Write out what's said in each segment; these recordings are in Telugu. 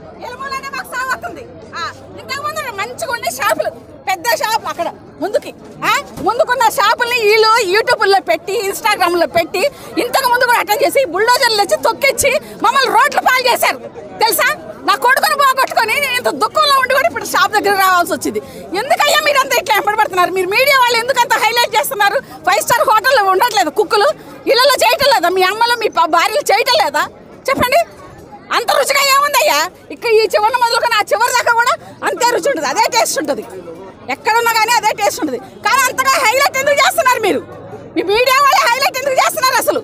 ఎలమూలనే మాకు సాగుతుంది. ఇంతకు ముందు మంచిగా ఉండే షాపులు, పెద్ద షాపులు అక్కడ ముందుకున్న షాపుల్ని వీళ్ళు యూట్యూబ్లో పెట్టి ఇన్స్టాగ్రామ్లో పెట్టి ఇంతకు ముందు కూడా అటెండ్ చేసి బుల్డోజర్లు వచ్చి తొక్కిచ్చి మమ్మల్ని రోడ్లు పాలు చేశారు తెలుసా. నా కొడుకుని పోగొట్టుకొని నేను ఇంత దుఃఖంలో ఉండి కూడా ఇప్పుడు షాప్ దగ్గర రావాల్సి వచ్చింది. ఎందుకయ్యా మీరంతా ఇట్లా ఎంపడబడుతున్నారు? మీరు మీడియా వాళ్ళు ఎందుకంత హైలైట్ చేస్తున్నారు? 5 స్టార్ హోటల్లో ఉండట్లేదు కుక్కులు, ఇళ్ళలో చేయటం లేదా? మీ అమ్మలు మీ భార్యలు చేయటం లేదా? చెప్పండి. అంత రుచిగా ఏముందయ్యా? ఇక్కడ ఈ చివరి మొదలుకొని ఆ చివరి దాకా కూడా అంతే రుచి ఉంటుంది, అదే టేస్ట్ ఉంటుంది. ఎక్కడున్నా కానీ అదే టేస్ట్ ఉంటుంది. కానీ అంతగా హైలైట్ ఎందుకు చేస్తున్నారు మీరు? మీ మీడియా వాళ్ళే హైలైట్ ఎందుకు చేస్తున్నారు అసలు?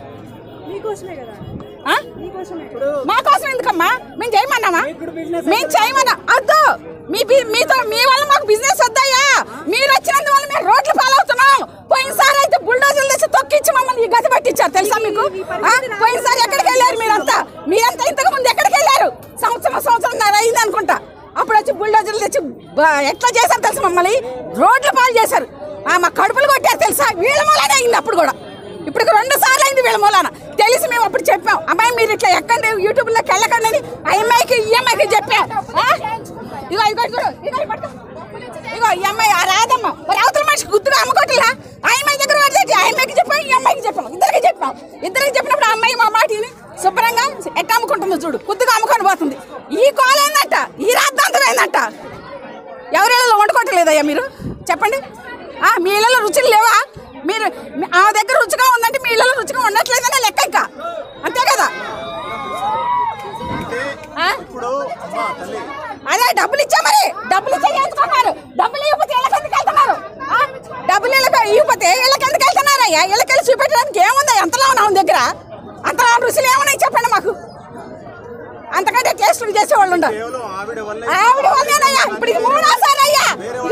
మా కోసం ఎందుకమ్మా? మేము చేయమన్నామా? మేము చేయమన్నా అద్దు. మీ వల్ల మాకు బిజినెస్ వద్దయ్యా. మీరు వచ్చినందువల్ల మేము రోడ్లు పాలవుతున్నాం. పోయినసారి అయితే బుల్డోజర్లు తెచ్చి తొక్కిచ్చి మమ్మల్ని ఈ గతి పట్టించారు తెలుసా మీకు? పోయినసారి ఎక్కడికి వెళ్ళారు మీరంతా? ఇంతకు ముందు ఎక్కడికి వెళ్ళారు? సంవత్సరం అయింది అనుకుంటా. అప్పుడు వచ్చి బుల్డోజర్లు తెచ్చి ఎట్లా చేశారు తెలుసా? మమ్మల్ని రోడ్ల పాలు చేశారు. మా కడుపులు కొట్టారు తెలుసా? వీళ్ళ మూలానే అయింది అప్పుడు కూడా. ఇప్పుడు 2 సార్లు అయింది వీళ్ళ మూలాన. తెలిసి మేము అప్పుడు చెప్పాం, అమ్మాయి మీరు ఇట్లా ఎక్కండి యూట్యూబ్లోకి వెళ్ళకండి అని అమ్మాయికి ఈ అమ్మాయికి చెప్పాం. ఇగో ఈ అమ్మాయి రాదమ్మ మరి అవతల మనిషి గుర్తుగా అమ్మకొట్టలా? ఆ అమ్మాయి దగ్గర ఆ అమ్మాయికి చెప్పాం, ఈ అమ్మాయికి చెప్పాం, ఇద్దరికి చెప్పినప్పుడు ఆ అమ్మాయి మా మాటిని శుభ్రంగా ఎట్ట అమ్ముకుంటుందో చూడు, గుర్తుగా అమ్ముకొని పోతుంది. ఈ కాల్ ఏందంట, ఈ రాద్దాంతం ఏందంట? ఎవరిళ్ళలో వండుకోవట్లేదయ్యా మీరు? చెప్పండి. మీ ఇళ్ళలో రుచులు లేవా? మీరు ఆ దగ్గర రుచిగా ఉందంటే మీ ఇళ్ళలో రుచిగా ఉండట్లేదనే లెక్క ఇంకా, అంతే కదా? అదే డబ్బులు ఇచ్చా, మరి డబ్బులు ఇచ్చేస్తున్నారు. డబ్బులు ఇవ్వకపోతే ఇళ్ళకెందుకు వెళ్తున్నారు? డబ్బులు ఇవ్వకపోతే ఇళ్ళకెందుకు వెళ్తున్నారయ్యా? ఇళ్ళకెళ్ళి చూపెట్టడానికి ఏముందా? ఎంతలో ఉన్నాం దగ్గర? అంతలో రుచులు ఏమున్నాయి చెప్పండి మాకు. అంతకంటే టేస్టులు చేసేవాళ్ళు ఉండరు. ఆవిడ వల్లేనయ్యా. ఇప్పుడు ఇది మూడోసారి అయ్యా.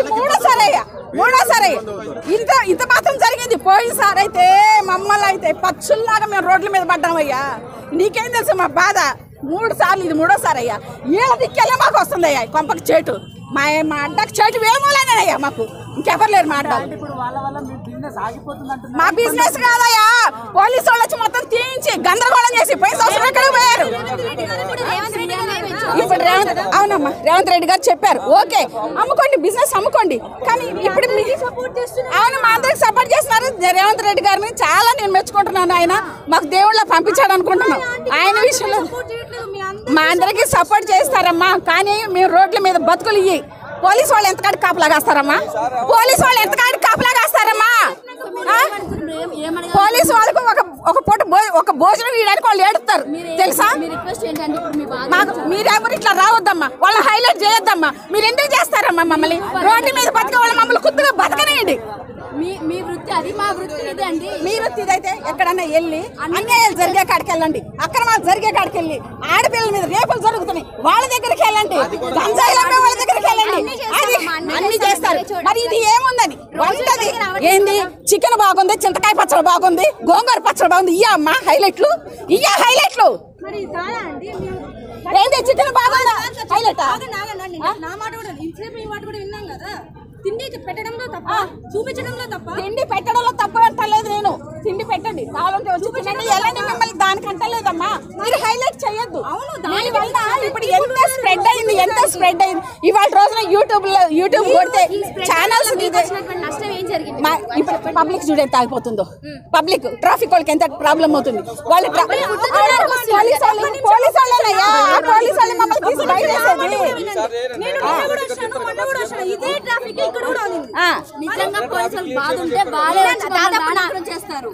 ఇంత మాత్రం జరిగింది. పోయినసారి అయితే మమ్మల్ని అయితే పక్షుల్లాగా మేము రోడ్ల మీద పడ్డామయ్యా. నీకేం తెలుసు మా బాధ? 3 సార్లు, ఇది 3ఓసారి అయ్యా. వీళ్ళ దిక్కెళ్ళే మాకు వస్తుంది అయ్యా కొంపకి చేటు. మా అడ్డకు చేటు వేమోలేనయ్యా మాకు, ఇంకెవరు లేరు మా అడ్డ. మా బిజినెస్ కాదయ్యా, పోలీసు వాళ్ళు వచ్చి మొత్తం తీయించి గందరగోళం చేసి పోయిన సంవత్సరం ఎక్కడికి పోయారు. ఇప్పుడు రేవంత్ రెడ్డి గారు చెప్పారు, ఓకే అమ్ముకోండి, బిజినెస్ అమ్ముకోండి. కానీ ఇప్పుడు అవును, మా అందరికి సపోర్ట్ చేస్తున్నారు. రేవంత్ రెడ్డి గారిని చాలా నేను మెచ్చుకుంటున్నాను. ఆయన మాకు దేవుళ్ళ పంపించాడు అనుకుంటున్నాం. ఆయన విషయంలో మా అందరికి సపోర్ట్ చేస్తారమ్మా. కానీ మేము రోడ్ల మీద బతుకులు ఇయ్యి. పోలీసు వాళ్ళు ఎంతకాడికి కాపలాగాస్తారమ్మా? పోలీసు వాళ్ళకు ఒక పూట ఒక భోజనం ఇవ్వడానికి వాళ్ళు ఏడుస్తారు తెలుసా? మీరెవరు ఇట్లా రావద్దమ్మా, వాళ్ళని హైలైట్ చేయొద్దమ్మా. మీరు ఎందుకు చేస్తారమ్మా మమ్మల్ని? రోడ్డు మీద బతికే వాళ్ళు మమ్మల్ని కొద్దిగా బతకనేయండి. మీ వృత్తి అది, మా వృత్తి ఇదే అండి. మీ వృత్తి ఇదైతే ఎక్కడన్నా వెళ్ళి అన్యాయాలు జరిగే కాడికి వెళ్ళండి, అక్రమాలు జరిగే కాడికి వెళ్ళి, ఆడపిల్లల మీద రేపులు జరుగుతున్నాయి వాళ్ళ దగ్గరికి వెళ్ళండి, గంజాయిలు అమ్మే వాళ్ళ దగ్గరికి వెళ్ళండి, అన్ని చేస్తారు. మరి ఇది ఏముందని వంటది ఏంది? చికెన్ బాగుంది, చింతకాయ పచ్చడి బాగుంది, గోంగూర పచ్చడి బాగుంది. ఇయ్యా అమ్మా హైలైట్లు, హైలైట్లు ఏంటి? చికెన్ బాగుందా హైలైట్? నా మాట కూడా మీ మాట కూడా విన్నాం కదా. తిండి పెట్టడంలో తప్ప, చూపించడంలో తప్ప. తిండి పెట్టడంలో తప్ప అంటలేదు నేను. తిండి పెట్టండి, కావాలంటే వచ్చి తినండి, వెళ్ళండి. మిమ్మల్ని దానికి అంటలేదమ్మా. మీరు హైలైట్ చేయొద్దు. దానివల్ల ఇప్పుడు ఎంత స్ప్రెడ్ అయింది. ఇవాళ రోజున యూట్యూబ్ కొడితే ఛానల్స్ నష్టం ఏం జరిగింది? ఇప్పుడు పబ్లిక్ చూడ ఎంత ఆగిపోతుందో. పబ్లిక్ ట్రాఫిక్ వాళ్ళకి ఎంత ప్రాబ్లం అవుతుంది. వాళ్ళు పోలీసు వాళ్ళేనయ్యా, పోలీసు వాళ్ళే మమ్మల్ని తీసి బయటేసేది. నిజంగా పోలీసులు బాధ ఉంటే బాగా చేస్తారు.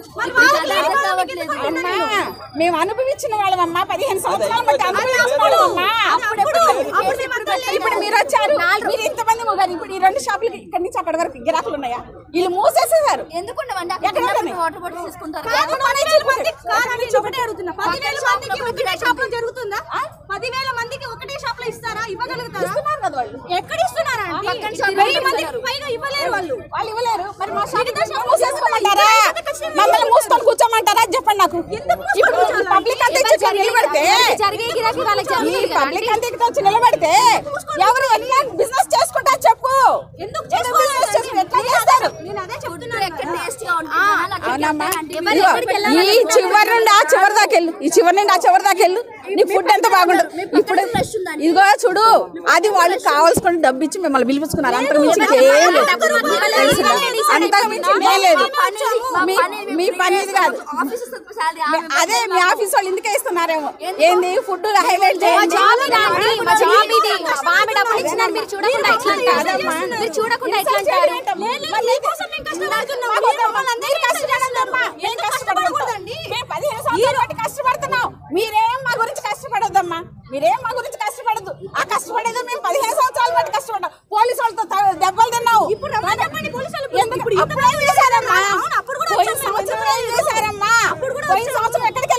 మేము అనుభవించిన వాళ్ళమమ్మా, 15 సంవత్సరాలు బట్టి అనుభవించుకోవడమమ్మా. ఇప్పుడు మీరు వచ్చారు, మీరు ఇంతమంది మొగారు. ఇప్పుడు ఈ 2 షాపులకి ఇక్కడి నుంచి అక్కడి వరకు గిరాకులు ఉన్నాయా? వీళ్ళు మూసేసేసారు. ఎందుకుండవండి? వాటర్ బాటిల్ తీసుకుంటారు. 10,000 మందికి ఒకటే షాప్ లో ఇస్తారా? ఇవ్వగలుగుతారా? ఎక్కడ ఇస్తున్నారా? ఇవ్వలేరు. వాళ్ళు ఇవ్వలేరు. మరి మా మూసేసుకోమంటారా? మమ్మల్ని మూసుకొని కూర్చోమంటారా? చెప్పండి నాకు. పబ్లిక్ అంతా నిలబడితే నిలబడితే ఎవరు ఎట్లా బిజినెస్ చేసుకుంటారు చెప్పు? ఈ చివరి నుండి ఆ చివరి దాకా వెళ్ళు, నీ ఫుడ్ ఎంత బాగుండదు. ఇదిగో చూడు, అది వాళ్ళు కావాల్సుకుని డబ్బు ఇచ్చి మిమ్మల్ని పిలిపించుకున్నారు. అంతకు మించి ఏం లేదు, అంతకు మించి ఏం లేదు. మీ పని ఇది కాదు. అదే మీ ఆఫీస్ వాళ్ళు ఇందుకే ఇస్తున్నారేమో. ఏంది ఫుడ్ హైలైట్ చేయండి. కష్టపడుతున్నాం, మీరేం మా గురించి కష్టపడొద్దమ్మా, మీరేం మా గురించి కష్టపడద్దు. ఆ కష్టపడేది మేము 15 సంవత్సరాల బట్టి కష్టపడ్డాం. పోలీసు వాళ్ళతో దెబ్బలు తిన్నావు. పోయిన సంవత్సరం ఎక్కడికి